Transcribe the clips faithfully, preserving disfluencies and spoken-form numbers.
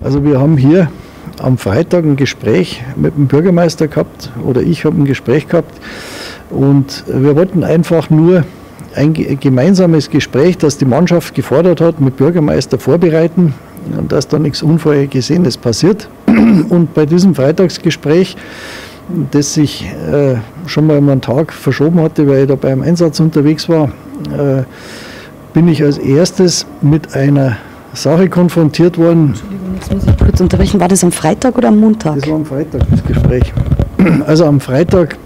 Also wir haben hier am Freitag ein Gespräch mit dem Bürgermeister gehabt, oder ich habe ein Gespräch gehabt, und wir wollten einfach nur ein gemeinsames Gespräch, das die Mannschaft gefordert hat, mit Bürgermeister vorbereiten, und dass da nichts Unvorhergesehenes passiert. Und bei diesem Freitagsgespräch, das sich äh, schon mal um einen Tag verschoben hatte, weil ich da beim Einsatz unterwegs war, äh, bin ich als erstes mit einer Sache konfrontiert worden. Entschuldigung, jetzt muss ich kurz unterbrechen. War das am Freitag oder am Montag? Das war am Freitag, das Gespräch. Also am Freitag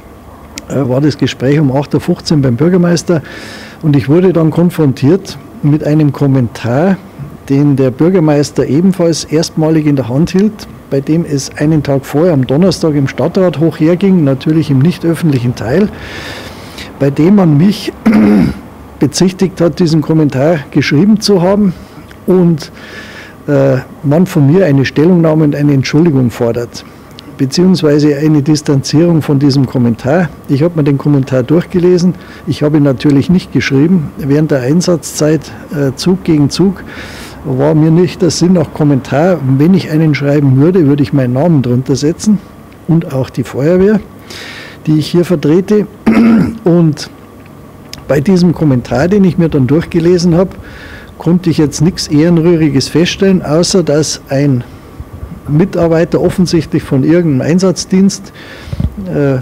äh, war das Gespräch um acht Uhr fünfzehn beim Bürgermeister, und ich wurde dann konfrontiert mit einem Kommentar, den der Bürgermeister ebenfalls erstmalig in der Hand hielt, bei dem es einen Tag vorher am Donnerstag im Stadtrat hoch herging, natürlich im nicht öffentlichen Teil, bei dem man mich bezichtigt hat, diesen Kommentar geschrieben zu haben, und äh, man von mir eine Stellungnahme und eine Entschuldigung fordert, beziehungsweise eine Distanzierung von diesem Kommentar. Ich habe mir den Kommentar durchgelesen. Ich habe ihn natürlich nicht geschrieben. Während der Einsatzzeit, äh, Zug gegen Zug, war mir nicht der Sinn nach Kommentar. Wenn ich einen schreiben würde, würde ich meinen Namen drunter setzen und auch die Feuerwehr, die ich hier vertrete. Und bei diesem Kommentar, den ich mir dann durchgelesen habe, konnte ich jetzt nichts Ehrenrühriges feststellen, außer dass ein Mitarbeiter offensichtlich von irgendeinem Einsatzdienst äh,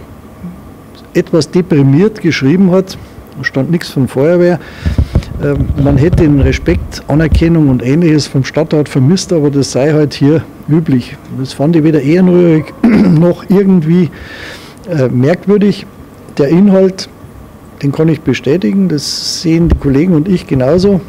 etwas deprimiert geschrieben hat. Da stand nichts von Feuerwehr. Äh, man hätte den Respekt, Anerkennung und Ähnliches vom Stadtrat vermisst, aber das sei halt hier üblich. Das fand ich weder ehrenrührig noch irgendwie äh, merkwürdig. Der Inhalt, den kann ich bestätigen, das sehen die Kollegen und ich genauso.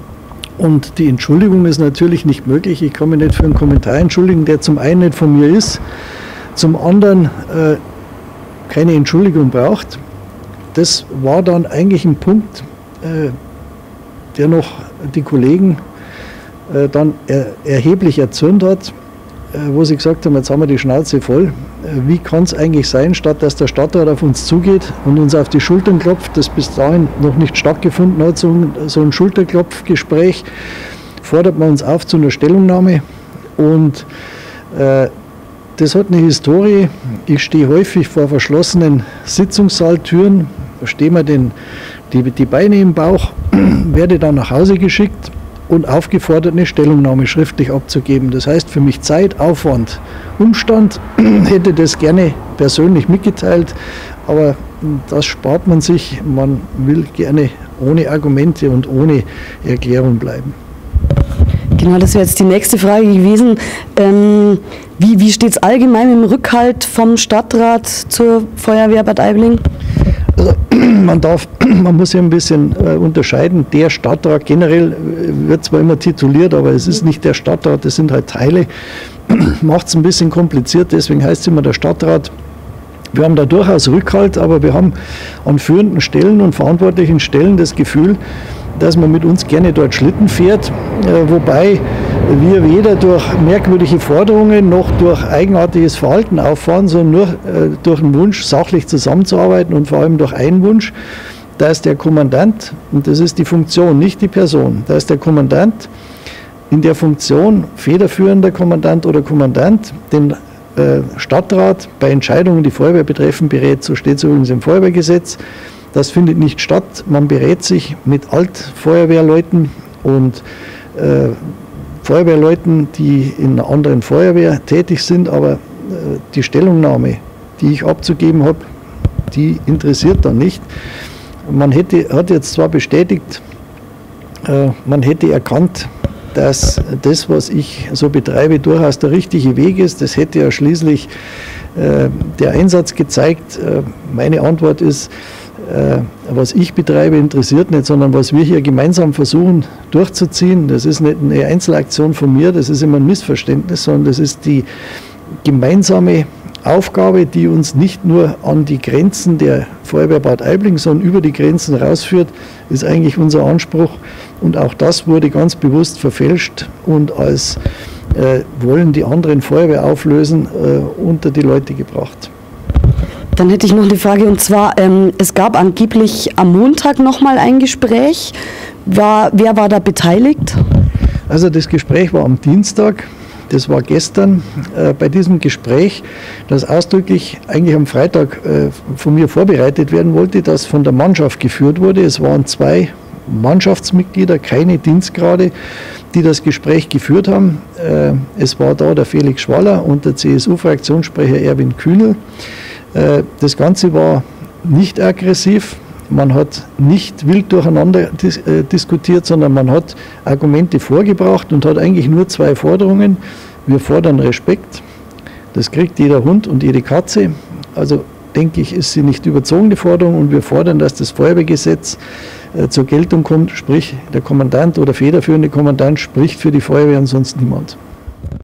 Und die Entschuldigung ist natürlich nicht möglich. Ich kann mich nicht für einen Kommentar entschuldigen, der zum einen nicht von mir ist, zum anderen äh, keine Entschuldigung braucht. Das war dann eigentlich ein Punkt, äh, der noch die Kollegen äh, dann er, erheblich erzürnt hat, äh, wo sie gesagt haben, jetzt haben wir die Schnauze voll. Äh, wie kann es eigentlich sein, statt dass der Stadtrat auf uns zugeht und uns auf die Schultern klopft, das bis dahin noch nicht stattgefunden hat, so ein, so ein Schulterklopfgespräch, fordert man uns auf zu einer Stellungnahme. Und äh, das hat eine Historie. Ich stehe häufig vor verschlossenen Sitzungssaaltüren, da stehen mir den, die, die Beine im Bauch, werde dann nach Hause geschickt und aufgefordert, eine Stellungnahme schriftlich abzugeben. Das heißt für mich Zeit, Aufwand, Umstand, hätte das gerne persönlich mitgeteilt, aber das spart man sich. Man will gerne ohne Argumente und ohne Erklärung bleiben. Genau, das wäre jetzt die nächste Frage gewesen. Ähm, wie wie steht es allgemein im Rückhalt vom Stadtrat zur Feuerwehr Bad Aibling? Also, man darf, man muss ja ein bisschen äh, unterscheiden. Der Stadtrat generell äh, wird zwar immer tituliert, aber es ist nicht der Stadtrat, das sind halt Teile. Macht es ein bisschen kompliziert, deswegen heißt es immer der Stadtrat. Wir haben da durchaus Rückhalt, aber wir haben an führenden Stellen und verantwortlichen Stellen das Gefühl, dass man mit uns gerne dort Schlitten fährt, äh, wobei wir weder durch merkwürdige Forderungen noch durch eigenartiges Verhalten auffahren, sondern nur äh, durch den Wunsch, sachlich zusammenzuarbeiten und vor allem durch einen Wunsch, dass der Kommandant, und das ist die Funktion, nicht die Person, dass der Kommandant in der Funktion federführender Kommandant oder Kommandant den äh, Stadtrat bei Entscheidungen, die Feuerwehr betreffen, berät. So steht es übrigens im Feuerwehrgesetz. Das findet nicht statt. Man berät sich mit Altfeuerwehrleuten und äh, Feuerwehrleuten, die in einer anderen Feuerwehr tätig sind, aber äh, die Stellungnahme, die ich abzugeben habe, die interessiert dann nicht. Man hätte, hat jetzt zwar bestätigt, äh, man hätte erkannt, dass das, was ich so betreibe, durchaus der richtige Weg ist. Das hätte ja schließlich äh, der Einsatz gezeigt. Äh, meine Antwort ist, äh, was ich betreibe, interessiert nicht, sondern was wir hier gemeinsam versuchen durchzuziehen. Das ist nicht eine Einzelaktion von mir, das ist immer ein Missverständnis, sondern das ist die gemeinsame Aufgabe, die uns nicht nur an die Grenzen der Feuerwehr Bad Aibling, sondern über die Grenzen rausführt, ist eigentlich unser Anspruch. Und auch das wurde ganz bewusst verfälscht und als äh, wollen die anderen Feuerwehr auflösen, äh, unter die Leute gebracht. Dann hätte ich noch eine Frage, und zwar, ähm, es gab angeblich am Montag nochmal ein Gespräch. War, wer war da beteiligt? Also das Gespräch war am Dienstag. das war gestern äh, bei diesem Gespräch, das ausdrücklich eigentlich am Freitag äh, von mir vorbereitet werden wollte, das von der Mannschaft geführt wurde. Es waren zwei Mannschaftsmitglieder, keine Dienstgrade, die das Gespräch geführt haben. Äh, es war da der Felix Schwaller und der C S U-Fraktionssprecher Erwin Kühnel. Äh, das Ganze war nicht aggressiv. Man hat nicht wild durcheinander dis äh, diskutiert, sondern man hat Argumente vorgebracht und hat eigentlich nur zwei Forderungen. Wir fordern Respekt, das kriegt jeder Hund und jede Katze. Also denke ich, ist sie nicht überzogene Forderung, und wir fordern, dass das Feuerwehrgesetz äh, zur Geltung kommt, sprich der Kommandant oder federführende Kommandant spricht für die Feuerwehr und sonst niemand.